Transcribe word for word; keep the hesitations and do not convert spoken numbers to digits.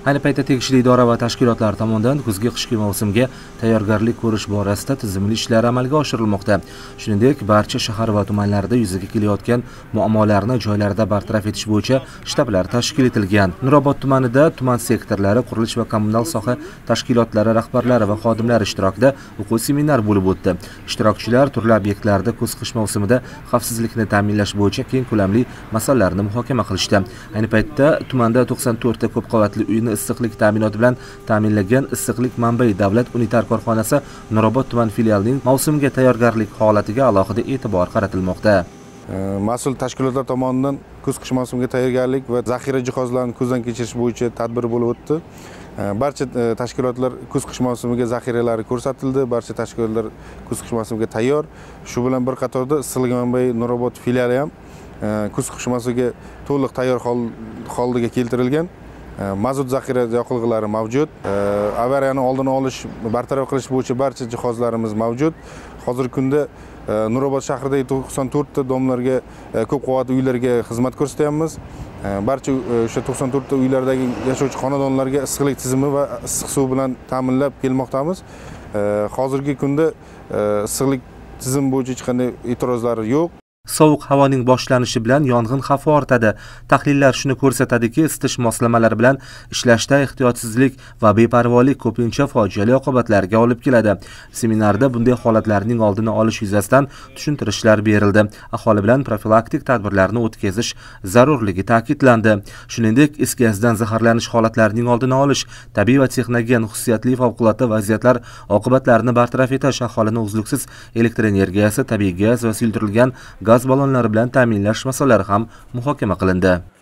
Ayni paytda tegishli idora va tashkilotlar tomonidan kuzgi qishki mavsumga tayyorgarlik ko'rish borasida tizimli ishlar amalga oshirilmoqda. Shuningdek, barcha shahar va tumanlarda yuzaga kelayotgan muammolarni joylarda bartaraf etish bo'yicha shtablar tashkil etilgan. Nurobod tumanida tuman sektorlari, qurilish va kommunal soha tashkilotlari rahbarlari va xodimlari ishtirokida o'quv seminar bo'lib o'tdi. Ishtirokchilar turli obyektlarda kuz-qish mavsumida xavfsizlikni ta'minlash bo'yicha keng ko'lamli masalalarni muhokama qilishdi. Ayni paytda tumanda to'qson to'rtta ko'p qavatli uyni issiqlik ta'minoti bilan ta'minlagan Issiqlik manbai davlat unitar korxonasi Nurobod tuman filialining mavsumga tayyorgarlik holatiga alohida e'tibor qaratilmoqda. Mas'ul tashkilotlar tomonidan kuz-qish mavsumiga tayyorgarlik va zaxira jihozlarini ko'zdan kechirish bo'yicha tadbir bo'lib o'tdi. Barcha tashkilotlar kuz-qish mavsumiga zaxiralari ko'rsatildi, barcha tashkilotlar kuz-qish mavsumiga tayyor. Shu bilan bir qatorda Issiqlik manbai Nurobod filiali ham kuz-qish mavsumiga to'liq tayyor holga keltirilgan. Mazut zaxira yoqilg'ilari mavjud. Avariyani oldini olish, bartaraf qilish bo'yicha barcha jihozlarimiz mavjud. Hozirgi kunda Nurobod shahridagi to'qson to'rtta domlarga, ko'p qavatli uylarga xizmat ko'rsatyapmiz. Barcha o'sha to'qson to'rtta uylardagi yashovchi xonadonlarga issiqlik tizimi va issiq suv bilan ta'minlab kelmoqdamiz. Hozirgi kunda issiqlik tizimi bo'yicha hech qanday e'tirozlar yo'q. Sovuq havoning boshlanishi bilan yong'in xavfi ortadi. Tahlillar shuni ko'rsatadiki, isitish moslamalari bilan ishlashda ehtiyotsizlik va beparvolik ko'pincha fojiali oqibatlarga olib keladi. Seminarda bunday holatlarning oldini olish yuzasidan tushuntirishlar berildi. Aholi bilan profilaktik tadbirlarni o'tkazish zarurligi ta'kidlandi. Shuningdek, is gazdan zaharlanish holatlarining oldini olish, tabiiy va texnogen xususiyatli favqulodda vaziyatlar oqibatlarini bartaraf etish, aholini uzluksiz elektr energiyasi, tabiiy gaz va suyultirilgan gaz ballonlari bilan ta'minlash masalalari ham muhokama qilindi.